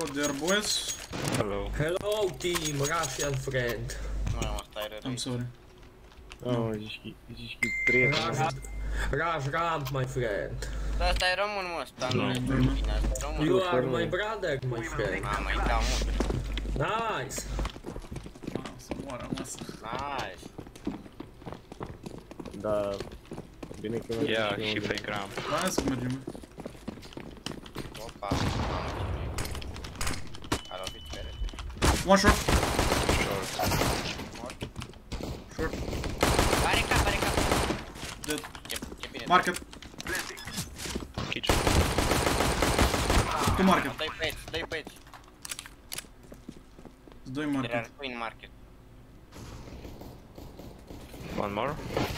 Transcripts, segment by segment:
there, boys. Hello. Hello, team, Russian friend. I'm sorry. Oh, zici prieten. Rush ramp, my friend. Dar ăsta e român, mă, ăsta nu e bine, ăsta e român. You are my brother, my friend. Mamă, îi dau mult. Nice. Să moară, măsă. Nice. Da. Bine că mergem. Yeah, he fake ramp. Hai să mergem. Opa, mamă, ce e. A lovit perete. One shot. Short. Short. Are cap, are cap. Dead. Ce bine. Market. Kitchen. Tu market. Dă-i băieți. Doi There market. are two in market. One more.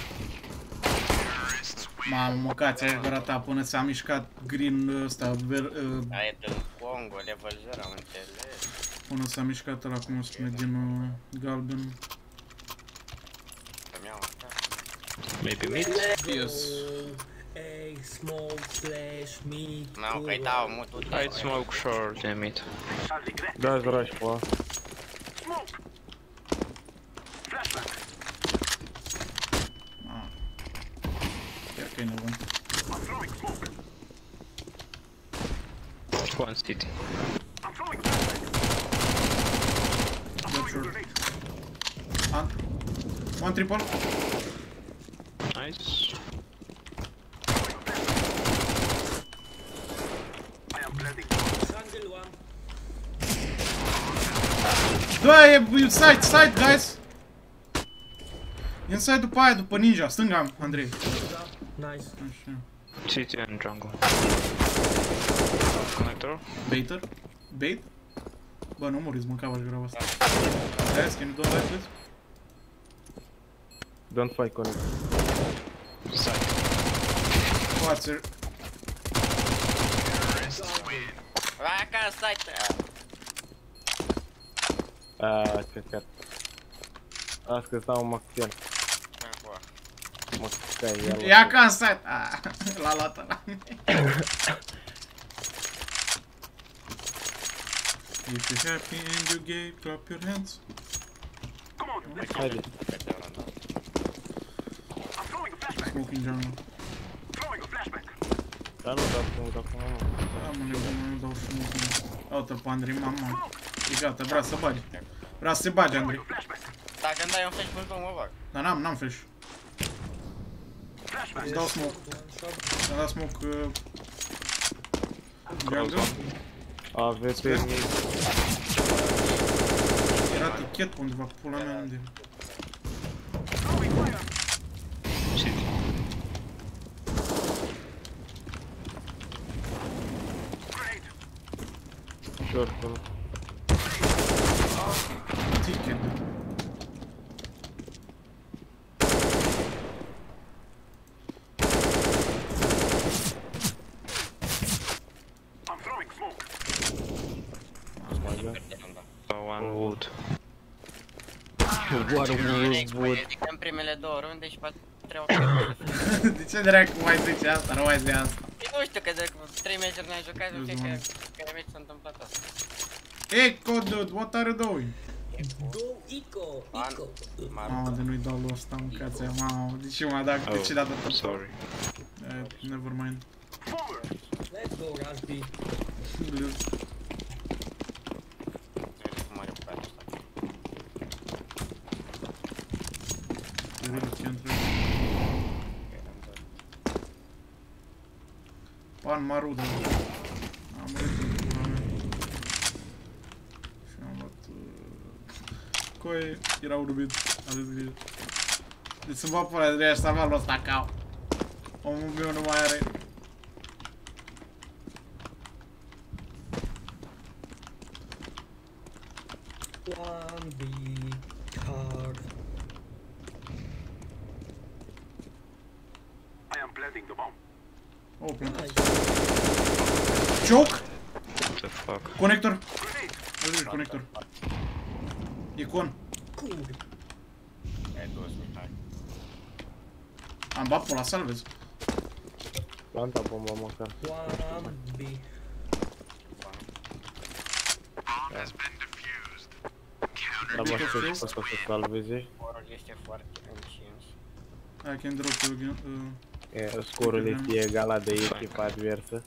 Mamă, măcați, aia gura ta până s-a mișcat green ăsta, Aia e de Congo, level 0, am înțeles. până s-a mișcat ăla, cum o spune, din galben. Să-mi iau asta. Maybe mid. Yes. A small flash meat. Nu, că-i dau mutul. I'd smoke short and mid. Dați rush pe ăla. Chiar că e nebun. One city. Dead short. One triple. Nice. Jungle one. Da, e side, guys! Inside după aia, după ninja, stânga, Andrei. Nice. Așa. City and jungle. Connector. Baiter? Bait? Bă, nu muriți, mâncava și grava asta. Guys, can you don't like this? Don't fight connect. Side. What's it? Vai ca site. Căcat. Las că stau în Maxian. Mă căcai, ia-l. Ia ca în site! L-a luat ăla. If you're happy and you're gay, clap your hands. Haide. Smoking jungle. Dar nu dau cum acum. Da, mă, nu dau smoking. Uite-l pe Andrei, mama. E gata, vrea să bagi. Vrea să se bage, Andrei. Dacă îmi dai un flash până mă bag. Dar n-am flash. Îți dau smoke. Îți dau smoke jungle. AVP mid. Era tichet undeva, pula mea unde. City. Short ăla. Tichet. One wood. Ridicăm primele două runde și pe treia De ce dracu mai zice asta? Nu mai zi asta. Nu știu că de 3 meciuri n-ai jucat, în fiecare meci s-a întâmplat asta. Eco, dude, what are you doing? Go, Ico. Mamă, de nu-i dau lui ăsta, mâncați aia, mamă. De ce m-a dat, de ce dată tot? Sorry. Never mind. Let's go, Rasby. Pan Maruda. Am murit în pula mea. Și am luat... Coi, era urbit. Aveți grijă. Deci să-mi va pula de aia și să avea ăsta cau. Omul meu nu mai are. One big card. Oh, plantat. Nice. Choke! What the fuck? Conector! Aici, conector. Icon. E dus, Mihai. Am bat pe la salvez. Planta bomba măcar. One B. pick știu of ce fuel. poți să salveze. Scorul este foarte încins. I can drop you again. Scorul este egal la de echipa adversă.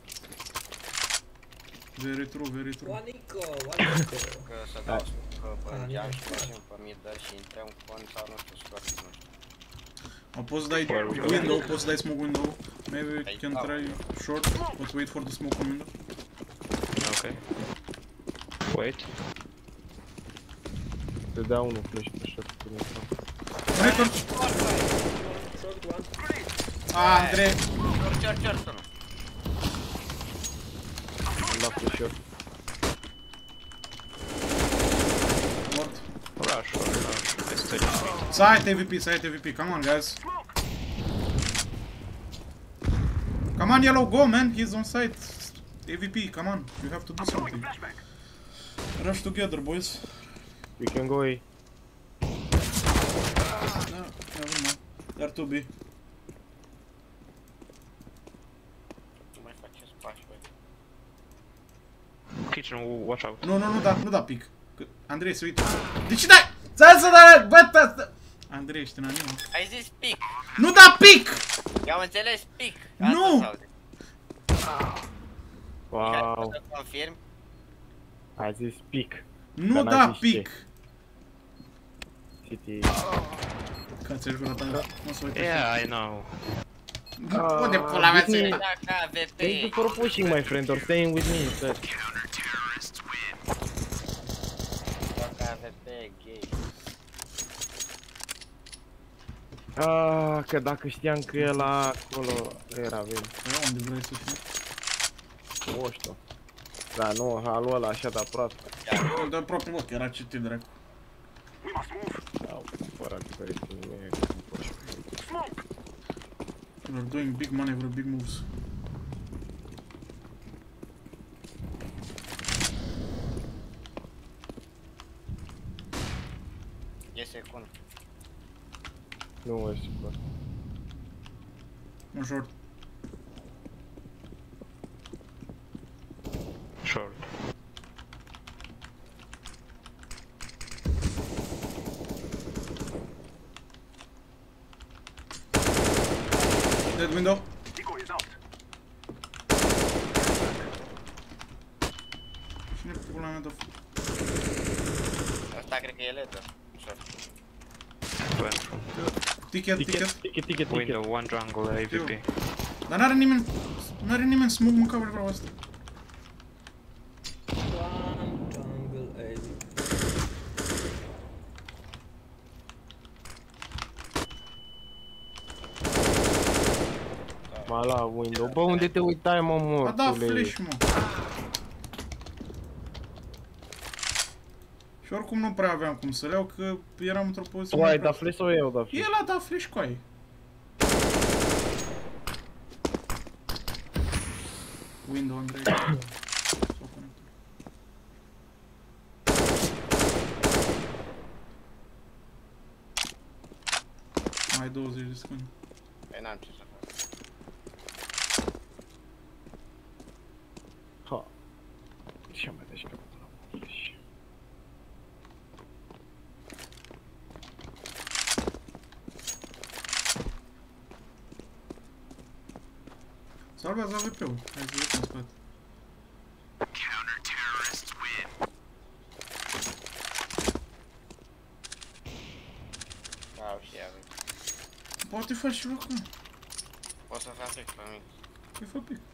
Very true, very true. Oanico. Că să dau pe geam și mergem pe middle și intrăm cont sau nu știu, scor, nu știu. O poți să dai window, poți să dai smoke window. Maybe we can try short, but wait for the smoke on window. Okay. Wait. Te dea unul flash pe short. Connector! Short one. Andrei! Cior, sună. Am dat pe short. Mort. Rush. I stay in. Side AVP, come on guys. Come on yellow, go man, he's on site. AVP, come on, you have to do something. Rush together boys. We can go A. No, never mind. They're 2B. Nu mai faceți pași, băi. Kitchen, watch out. Nu da pic. Andrei, se uită. De ce dai? Ți-am să dai, bă, asta. Andrei, ești în anime. Ai zis pic. Nu da pic! Eu am înțeles pic. Nu! Wow. Să confirm. Ai zis pic. Nu Dar da n-ai zis pic! City. Că ți-ai jurat Andrei. Nu se uită. Yeah, I know. Unde pula mea ți-ai uitat? Dacă AVP. Thank you for pushing, my friend, or staying with me instead. Dacă AVP, gay. Că dacă știam că el acolo era bine. Unde vrei să fii? Nu știu. Da, nu, halul ăla așa de aproape. De aproape, mă, că era citit, dracu. Au cumpărat diferite nume. We're doing big maneuver, big moves. E secund. Nu mă sigur. Un short. Short. Dead window. Cine pula mea dă Asta cred că e ledă. Short. Went from Ticket. window, one jungle, AVP. Dar n-are nimeni smoke, mânca vreau asta. One jungle A. Ma la window. Bă, unde te uitai, mă, A da mortule? flash, mă. Și oricum nu prea aveam cum să le iau, că eram într-o poziție... Tu ai mai dat proastă. flash sau eu dat flash? El a dat flash cu aia. Window, Andrei. Sau conector. Mai 20 de secunde. Păi n-am ce să fac. Ha. Ce mai deci că la flash. Salvează AVP-ul. Hai să vedem în spate. Au și ea. Poate faci ceva acum. Poți să faci pe mine. Păi fă pic.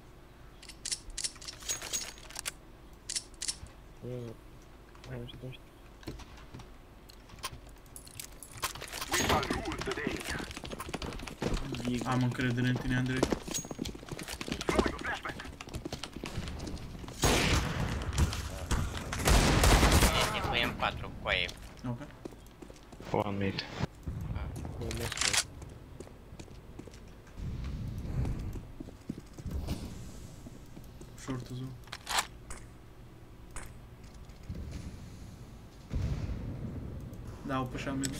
Nu știu. Am încredere în tine, Andrei. Este cu M4 cu aia. Ok. One mid. Short zone. Da, au pușat mid.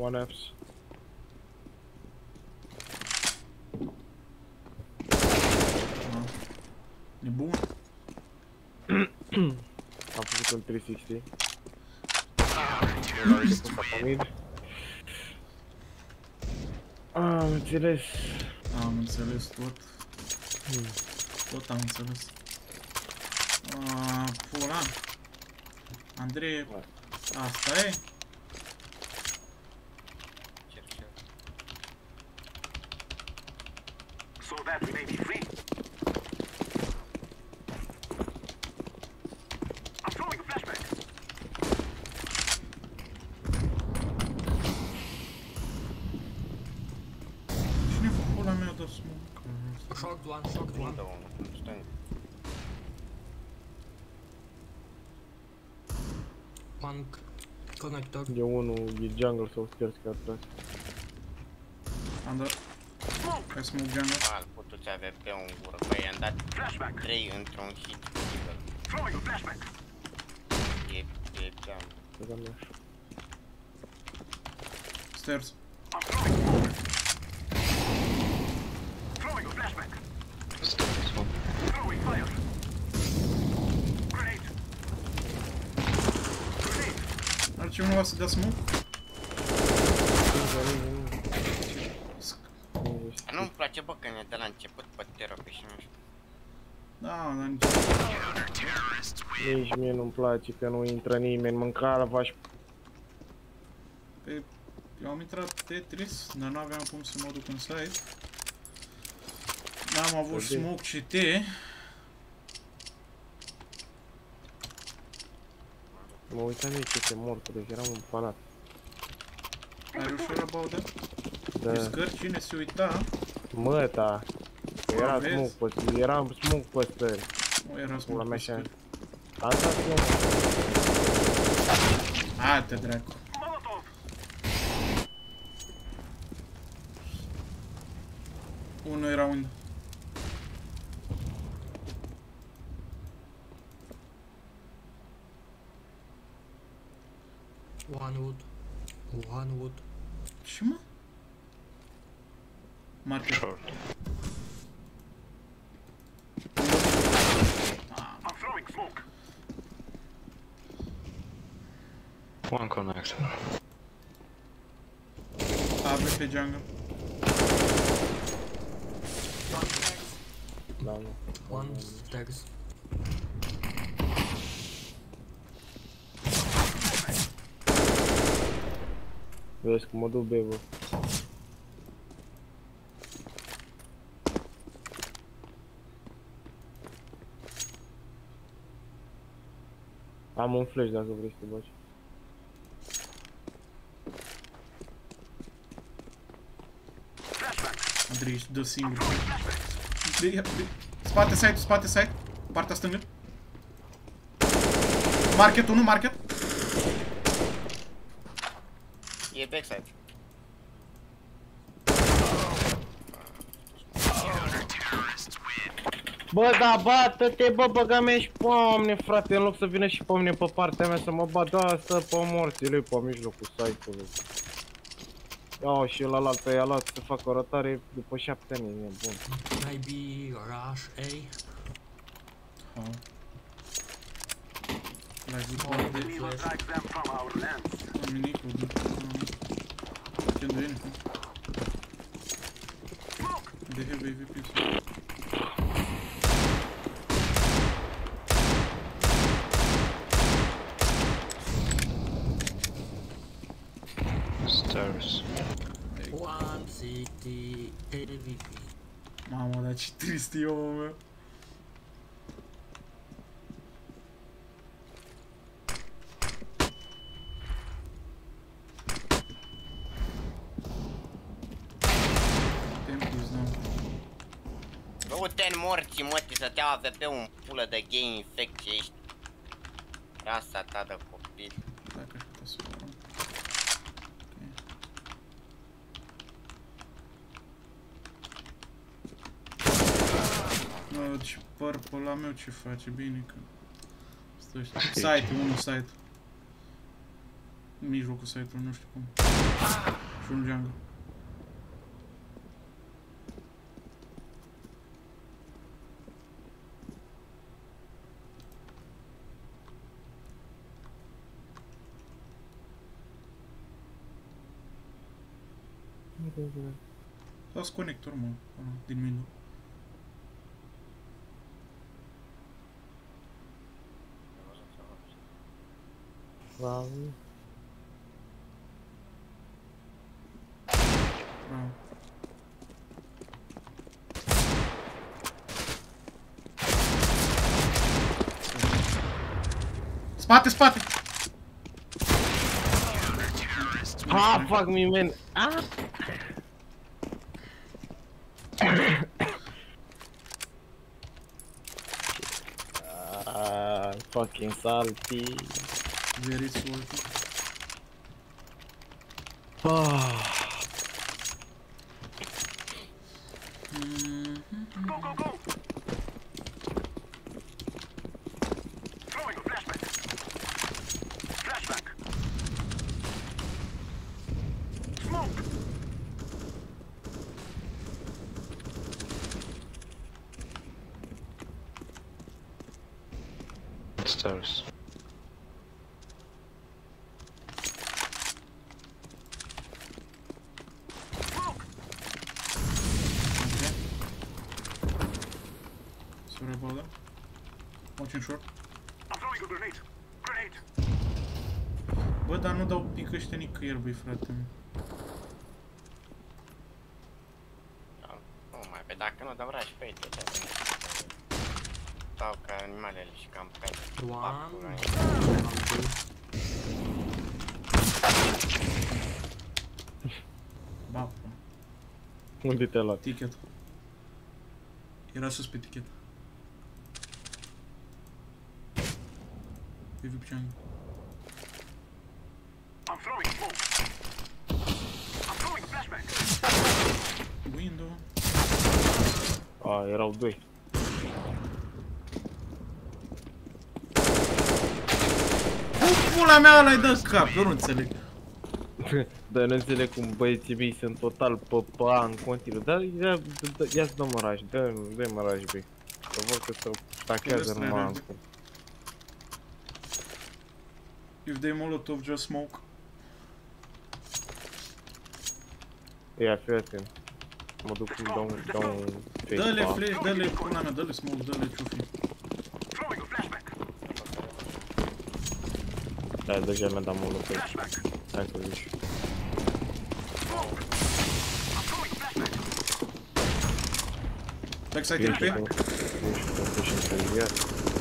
One apps. Nebun. Am făcut un 360. L-am depus pe mid. Am înțeles. Am înțeles tot. Tot am înțeles. Pula. Andrei. Asta e? So that we may be free. I'm throwing a flashback. Cine fă pula mea de smoke? Shocked one, shocked one. Încă unul, în stânga. One connector. E unul, e jungle sau stairs că a tras. Under. Hai smoke jungle. Al putuți avea pe un gură. Băi, i-am dat 3 într-un hit. Throwing a flashback. E geam. Să dăm așa. Stairs. I'm throwing. Throwing a flashback. Stairs one. Throwing fire. Grenade. Grenade. Are cineva să dea smoke? Nu-mi place, bă, că ne dă la început pe tero pe și nu știu. Da, dar Nici mie nu-mi place că nu intră nimeni, mâncalva și... pe... Eu am intrat Tetris, dar nu aveam cum să mă duc în site. N-am avut smoke și T. Mă uitam mie ce se mortă, deci eram un palat. Ai ușor about that? Da. Discări, cine se uita? Măta! Era smoke pe, era smoke pe stări. Nu era Pula smoke mea pe și-am... scări. Asta fiu. Hai-te dracu. Molotov. Unul era unde? One wood. One wood. Și mă? Market. Short. I'm throwing smoke. One connector. AB pe jungle. One stairs. Da, nu. One stairs. Vezi cum mă duc B, bă. Am un flash dacă vrei să te bagi. Andrei, ești dă singur. Spate site, spate site. Partea stângă. Market 1, market. E backside. Bă, da, bată-te, bă, băga-mea și pe mine, frate, în loc să vină și pe mine pe partea mea să mă bat, da, stă pe morții lui pe mijlocul site-ului. Iau și ălalt pe ea luat să facă o rotare după 7 ani, e bun. Maybe rush A. Oh. L-ai văzut Or de We will drive them from our lands. Dominicul, Can do anything. They have AVP. Stairs. One city AVP. Mamă, dar ce trist e omul meu. Du-te în morții, mătii, să te avea pe un pulă de gay infecție ești. Rasa ta de copil. Dacă aș putea să o luăm. Ok. Mă, ce purple la meu ce face, bine că... Stai, site, unul site. În mijlocul site-ului, nu știu cum. Și un jungle. Las conector, mă, din window. Wow. Bravo. Spate, spate! Ah, fuck me, man. Ah. Fucking salty. Very salty. Ah. Go, go, go! Throwing a flashback. Flashback. Smoke! Stairs. Smoke! Okay. Sorry about that. Watching short. I'm throwing a grenade. Grenade! Bă, dar nu dau pic ăștia nicăieri, băi, frate. Nu mai, pe dacă nu dau rași pe ei, de ce stau ca animalele și cam pe ele. One. Ba, Unde te-a luat? ticket. Era sus pe ticket. Pe VIP jungle. I'm throwing smoke. I'm throwing flashback. Window. Ah, erau doi. Pula mea ăla-i dă cap, eu nu înțeleg. Dar nu înțeleg cum băieții mei sunt total pe A în continuu. Dar ia-ți dă măraj, dă-i măraj, băi. Să văd că se stachează numai în cum. If they molotov, just smoke. Ia, fii atent. Mă duc și dau un fake. Dă-le Pa. flash, dă-le pula mea, dă-le smoke, dă-le ciufi. Throwing a flashback. Da, deja mi-a dat molotov. Flashback. Hai să zici. Smoke. I'm throwing flashback. Backside Ești LP. tu și inteligent.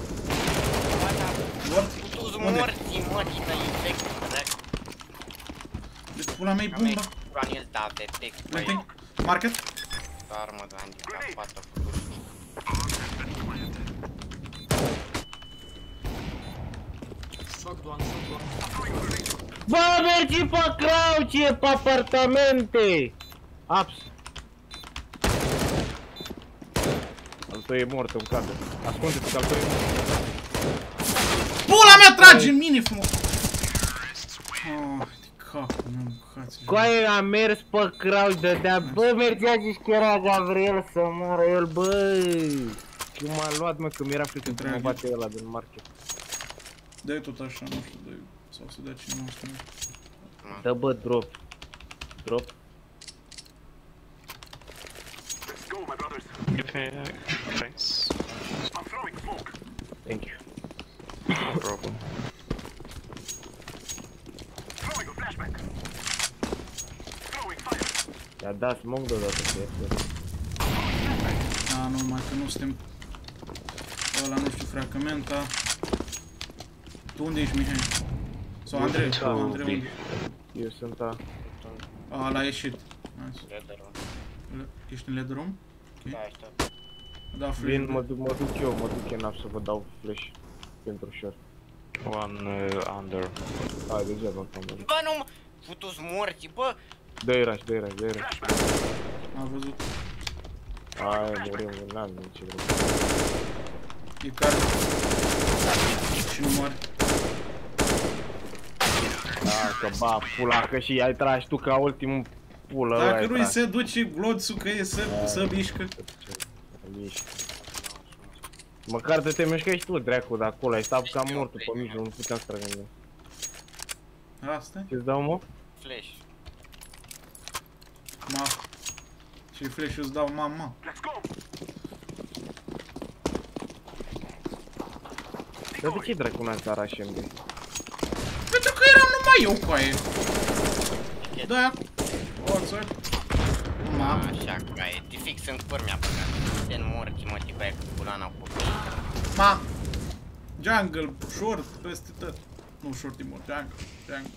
What? Tu-s Unde? morții, mă, din infect, corect? Deci pula mea e Am bomba. Daniel da AVP, Planting. Market. doar mă de handicapată cu duș. Short one, short one. Bă, mergi pe crouch, pe apartamente! Aps. Al tău e mort în cadă. Ascunde-te că al tău e mort. Pula mea trage în mine frumos. Oh, de capul meu, mâncați. Coaie a mers pe crouch, dădea, bă, mergea și era Gabriel să moară el, bă. Și m-a luat, mă, că mi-era frică că mă bate ăla din market. Dă-i tot așa, nu știu, dă-i. Sau să dea cineva asta. Dă, bă, drop. Drop. Let's go, my brothers. Give me thanks. I'm throwing smoke. Thank you. No problem. Throwing a flashback. Throwing fire. I-a dat smoke deodată, că A, nu, mai că nu suntem... Ăla, nu știu, fragmenta. Tu unde ești, Mihai? Sau Andrei? Sau Andrei unde? eu sunt a... A, ăla a ieșit. Nice. Leader-ul. Ești în LED room? Da, aștept. Da, flash. Vin, mă duc eu în up să vă dau flash pentru short. One under. Hai, degeaba că am văzut. Bă, nu mă... Futu-s morții, bă! Dă-i rush, dă-i rush. A văzut. Hai, murim, n-am nici vreo. E card. Și nu moare. că ba, pula, că și ai tragi tu ca ultimul pulă. Dacă nu-i se duce glonțul că e să mișcă. Măcar de te mișcă și tu, dracu, de acolo, ai stat cam mort pe mijloc, nu puteam să trăgând. Asta-i? Ce-ți dau, mă? Flash. Ma. Și flash-ul îți dau mama. Dar de ce dracu n-ați dat Rush MB? Pentru că eram numai eu cu aia. Da, oțăr. Ma. Așa că e, te fix în cur mi-a băgat. Ten morți, mă, tipa aia cu culana cu copii. Ma. Jungle, short, peste tot. Nu short e mort, jungle.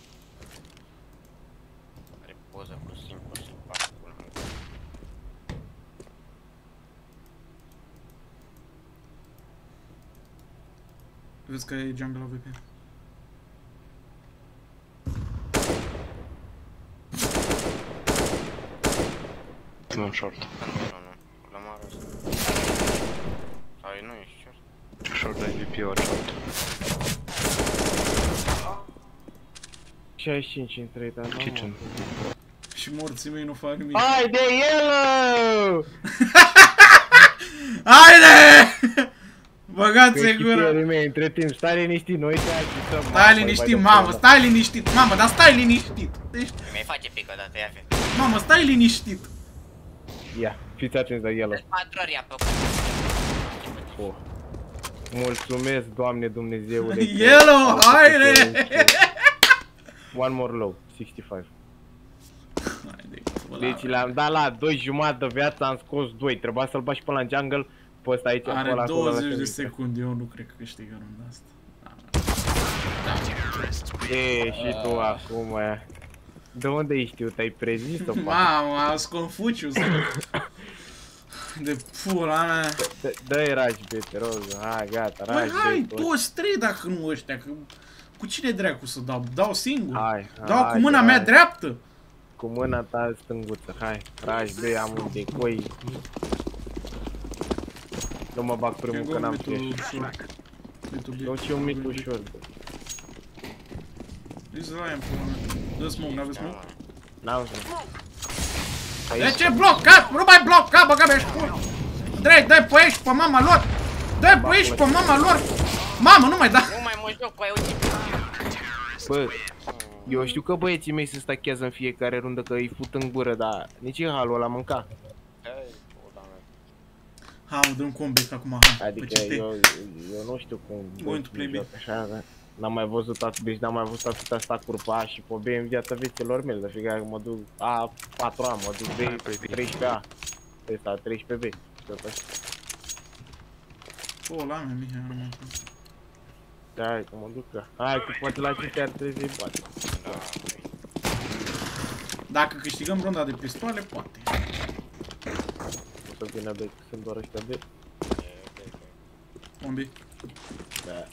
Are poză cu simplu și fac pula. Vezi că e jungle AWP. Non short. La mare ăsta. Sau nu e short. Short MVP or short. 65 în 3, dar nu. Kitchen. Și morții mei nu fac nimic. Hai de yellow! Haide! Băgați-i gura! Mei, între timp, stai liniștit, noi te ajutăm. Stai liniștit, mamă, stai liniștit, mamă, dar stai liniștit! Deci, Mi-ai face pic o dată, ia fi. mamă, stai liniștit! Ia, fiți atenți de yellow. Deci 4 ori a făcut. Oh. Mulțumesc, Doamne Dumnezeule. Yellow, haide! One more low, 65. Haide, Deci le-am dat la 2 jumătate de viață, am scos 2. Trebuia să-l bagi până la jungle, pe ăsta aici, are acolo, 20 de secunde, eu nu cred că câștigă runda asta. E, și tu acum, de unde ai știut? Ai prezis-o? Mamă, azi Confucius. De pula mea. Dă-i Rush B, te rog, hai, gata, Băi, Rush B. hai, toți trei dacă nu ăștia, că cu cine dracu să dau? Dau singur. Hai, Dau cu hai, mâna hai. mea dreaptă. Cu mâna ta stânguță, hai, Rush B, am un decoi. Nu mă bag primul că n-am flash. Eu și un mic ușor. Îi să dai în pula mea. Dă smoke, n-aveți smoke? N-am smoke. De ce blocat? Nu mai bloca, băga mea și pula. Drei, dă-i pe aici, pe mama lor. Dă-i pe aici, pe mama lor. Mamă, nu mai da. Nu mai mă joc cu aia, uite. Bă, eu știu că băieții mei se stachează în fiecare rundă că îi fut în gură, dar nici e halul ăla mânca. Ha, mă, dă un comeback acum, ha. Adică eu nu știu cum Going to play B. așa, n-am mai văzut atât, n-am mai văzut atâta stacuri pe A și pe B în viața vieților mele, de fiecare că mă duc A 4A, mă duc B 13A, ăsta 13B. Pula mea, Mihai, nu mă. Da, hai că mă duc, hai că poate la ce ar trebui să-i bate. Dacă câștigăm runda de pistoale, poate. O să vină B, că sunt doar ăștia B. Bombi. Da.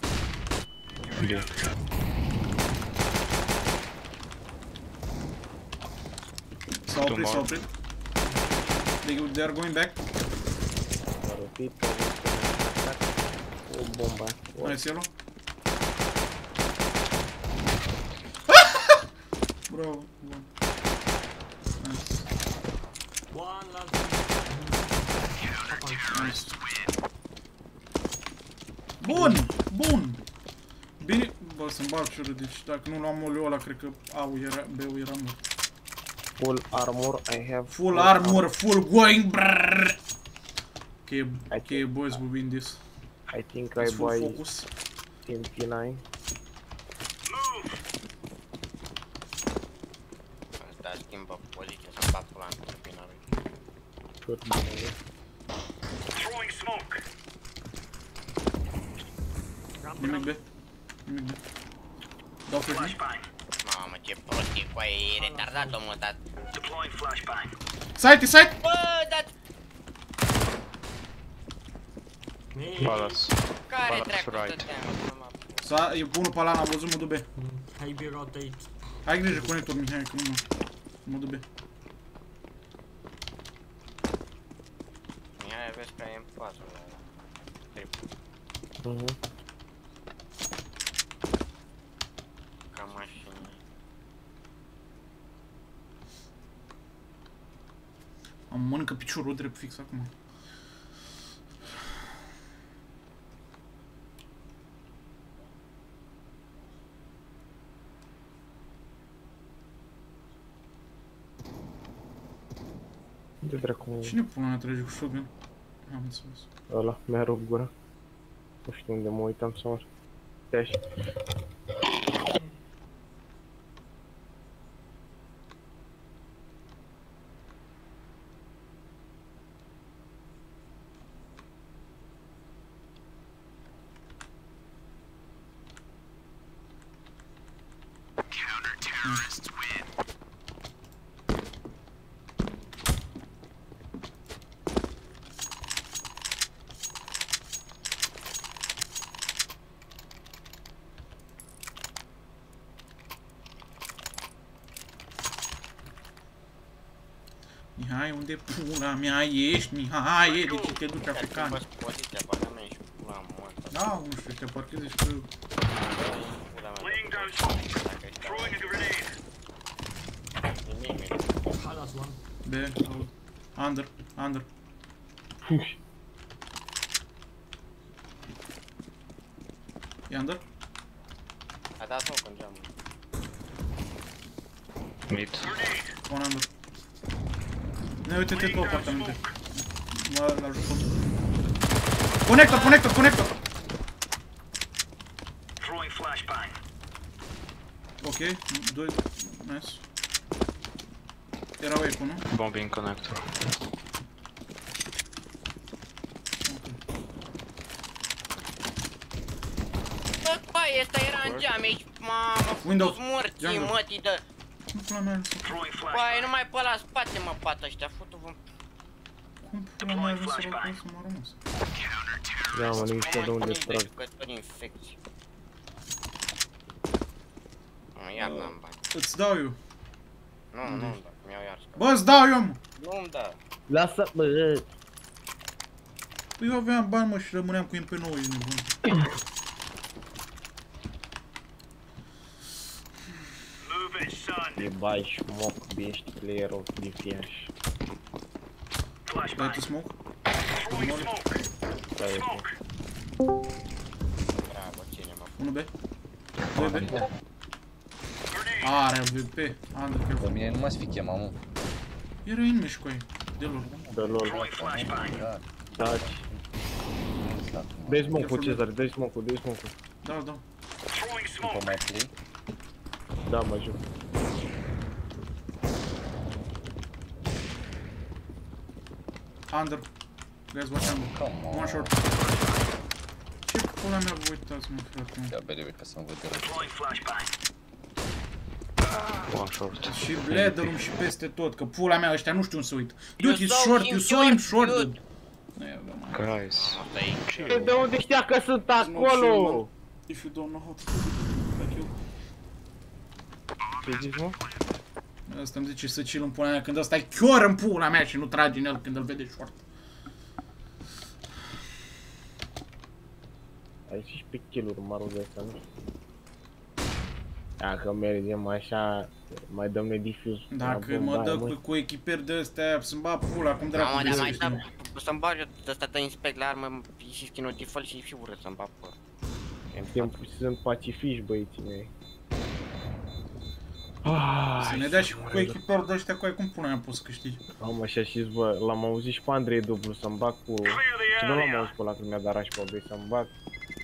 S-a oprit. They are going back. S-a răpit, o bomba. Nice, yellow. Bravo, bun. Nice. One last. Nice. Bun, bun. Bine, bă, să-mi bag ciură, deci dacă nu luam oliul ăla, cred că A-ul era, B-ul era mult. Full armor, I have Full armor, full going, brrrr. Okay, boys, we win this. I think It's I full buy focus. MP9. Asta schimbă poziția să-mi bag pula în terminare. Throwing smoke. Nimic B. Nimic B. Dau flash. Flashbang. Mamă, ce prostie cu aia, e retardat omul dat. Deploying flashbang. Site, site! Bă, dat! Palace. Care Palace dracu right. stăteam? E unul pe ala, am văzut, mă duc B. Maybe rotate. Ai grijă conector, Mihai, că nu mă duc B. Mihai, vezi că e în pasul ăla. Ca mașină. Am mănâncă piciorul drept fix acum. De dracu. Cine pula mea trage cu shotgun? Am înțeles. Ăla, mi-a rupt gura. Nu știu unde mă uitam să mă... Stai așa. Mihai, unde pula mea ești, Mihai? De ce te duci african? Bă, poziția, baga mea și pula moartă. Da, nu știu, te parchezi și că... Laying down smoke. Throwing a grenade. Palace one. B, under, under. E under? A dat smoke în geamă. Mid. Un under. Ne uite-te pe apartamente. Mă ajută. Conector, conector, conector! Throwing flashbang. Ok, 2, nice. Erau eco, nu? Bombing connector. Bă, bai, ăsta era în geam aici, mamă, Window. fut morții, Jungle. mătii de... Cum pula mea ajuns? Throwing Băi, flashbang. numai pe la spate mă bat ăștia, futu-vă. Cum pula mea ajuns să rău să mă rămas? Da, mă, nu știu de unde trag. Jucători infecți. Mă, iar n-am bani. Îți dau eu. Nu, nu-mi dau, mi-au iar scăpat. Bă, îți dau eu, mă! Nu-mi dau. Lasă, bă! Păi eu aveam bani, mă, și rămâneam cu MP9, e nebun. Move it, son. E bai șmoc, ești player-ul de fiaș. Dai Flashbang. tu smoke? Throwing smoke. Stai așa. Smoke. Bravo, cine mă... 1B. 2B. Grenade. Are VP. Under, Pe careful. mine nu mai fi chema, mă. Era inmeș cu ei. De lor. De lol. Throwing flashbang. Da, Taci. exact. Dă-i smoke-ul, Cezar, dă-i smoke-ul, dă-i smoke-ul. Da, da. Throwing După smoke. mai play. Da, mă joc. Under. Guys, watch under. Come on. One short. Ce pula mea vă uitați, mă, frate? Ia bere, ca să mă văd de rău. Deploying flashbang. One short. Și Bladder-ul și peste tot, că pula mea ăștia nu știu unde să uit. You Dude, he's saw short, him you saw him short, short, dude. dude. Nu e, bă, mai. Guys. Asta e... De unde știa că sunt acolo? If you don't know how to do it, like you. Ce zici, mă? Asta îmi zice să chill în pula mea când ăsta e chior în pula mea și nu trage în el când îl vede short. Ai și pe kill-uri marul de ăsta, nu știu. Dacă mergem așa, mai dăm-ne diffuse. Dacă mă dă cu echiperi de astea, să-mi bag pula, cum dracu Mamă, dar mai găsești, mă. da, să-mi bagi ăsta de inspect la armă și skin-ul default și urât să-mi bag pe... Sunt pacifici, băieții mei. Să ne dea și cu echiperi de ăștia cu ai cum pula mea poți să câștigi. Am așa și bă, l-am auzit și pe Andrei dublu să-mi bag cu... Clear Și the nu l-am area. auzit pe ăla când mi-a dat raș pe băi să-mi bag.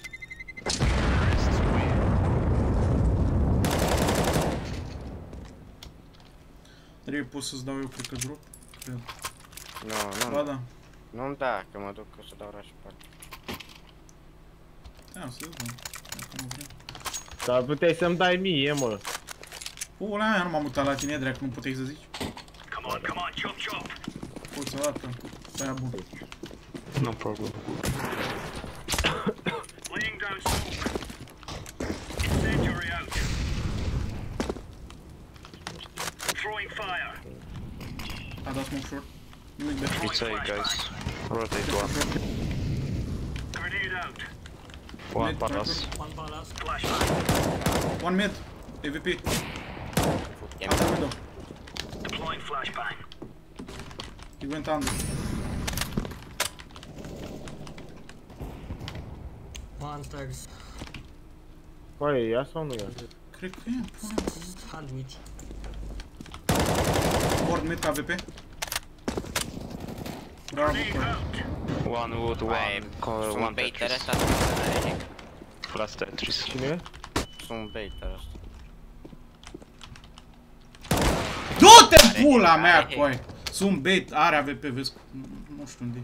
Trebuie pot să-ți dau eu, cred că drop. Cred. Nu, Ba nu, da. nu-mi da, că mă duc să dau raș pe altul. Da, să zic, mă. Dacă nu vrei. Dar puteai să-mi dai mie, mă. Pula mea, nu m-am mutat la tine, dracu, nu puteai să zici. Come on, chop chop. Poți să dată. Aia bun. No problem. Laying down smoke. Incendiary out. Throwing fire. A dat smoke short. Nimic de It's A, guys. Rotate one. Grenade out. One Mid, palace. One palace. Flashbang. One mid. AVP. E-mi- Under window. Deploying flashbang. He went under. One stairs. Băi, ia sau nu ia? Cred că e, pune. Sandwich. Board mid AVP. Bravo, bă. One wood, one core, Sunt one baiter Tetris. ăsta, nu are. Last Tetris. Cine e? Sunt baiter ăsta. Du-te pula mea, coi! Sunt bait, are AVP, vezi? Nu știu unde e.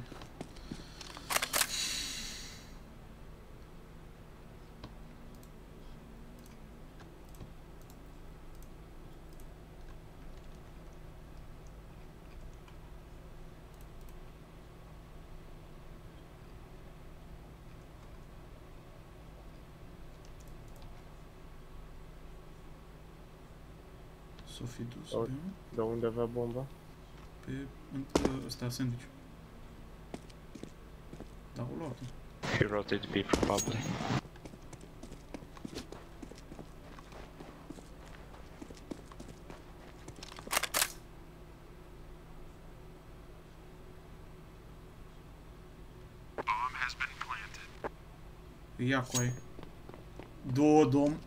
S-o fi dus pe De unde avea bomba? pe ăsta, sandwich. Da, o luat. He rotated B probably. Ia coi. Două dom.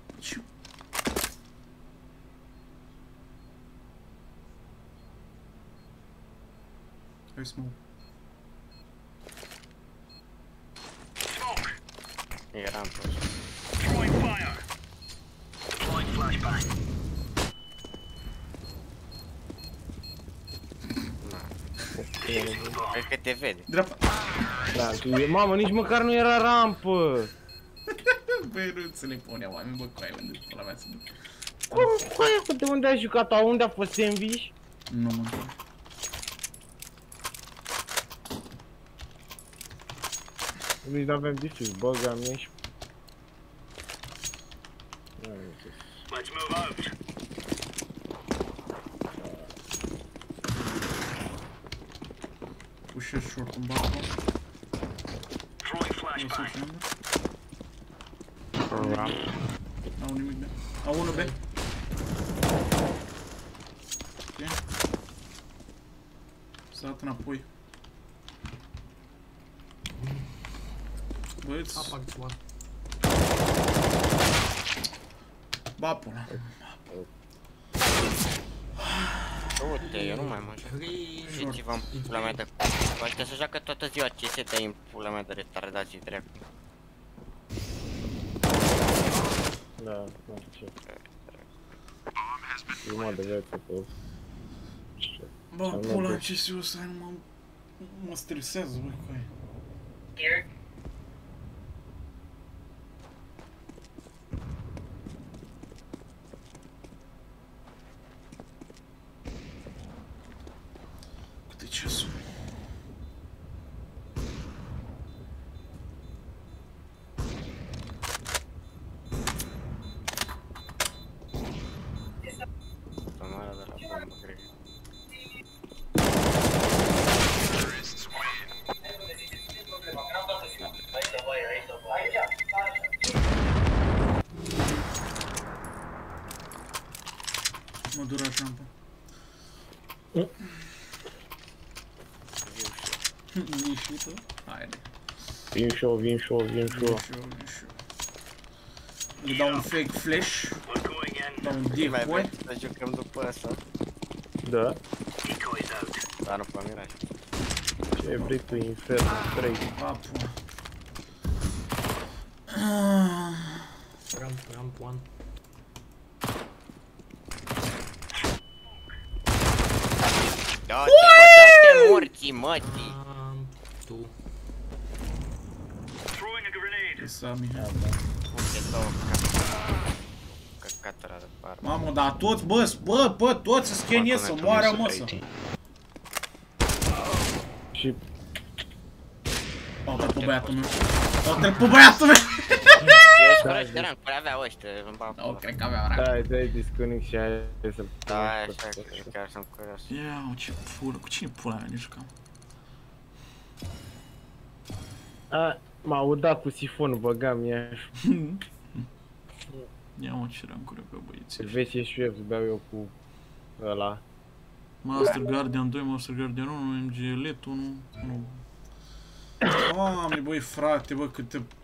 Hai smoke. Era în Throwing fire. Deploying flashbang. Cred că te vede. Dreapta. Da, mamă, nici măcar nu era rampă! Băi, nu se le pune oameni, bă, cu aia, unde pula mea să duc. Cum, de unde ai jucat-o? Unde a fost sandwich? Nu mă întorc. Nici n-aveam defuse, băga mea și... Let's move out. Pușesc short în balcon. Throwing O să flashbang. ținem. Ramp. N-au nimic de... Au unul B. Ok. S-a dat înapoi. Băieți, Apart one. ba pula. Uite, eu nu mai mă joc. Green. Și ceva în pula mea de... Ăștia să joacă toată ziua CS de în pula mea de retardații dracu. Da, nu știu ce. Jumătate de viață pe... Bă, pula, CS-ul ăsta nu mă stresează, băi, cu aia. Cât e ceasul? Tomara de la bombă, cred. Mă dura șampa. Nișită? Haide. Vin și eu, vin și eu, vin și eu. Le dau un fake flash. We're going in. Dau un Mai decoy. vrei să jucăm după asta? Da? Decoys out. Dar nu pe miraj. Ce vrei tu, Inferno 3? Papu. Ramp one. Da-te morții, mătii! Ramp two. Throwing a grenade. Lăsa, Mihai. Uite două căcatăra de pară. Mamă, dar toți, bă, toți schenie să moară, mă, să. Și... Au dat pe băiatul meu. Au dat pe băiatul meu. Eu ești curaj de rank, păi aveau ăștia, îmi bag Nu, pula. cred că avea rank. Dai disconnect și hai să-l... Da, așa, că chiar sunt curios. Iau, ce pulă, cu cine pula mea ne jucam? M-a udat cu sifon, băgam ea. Ia mă, ce rancuri pe băieții. Vezi și eu, beau eu cu ăla. Master Guardian 2, Master Guardian 1, MG Elite 1. Doamne, băi frate, bă, câte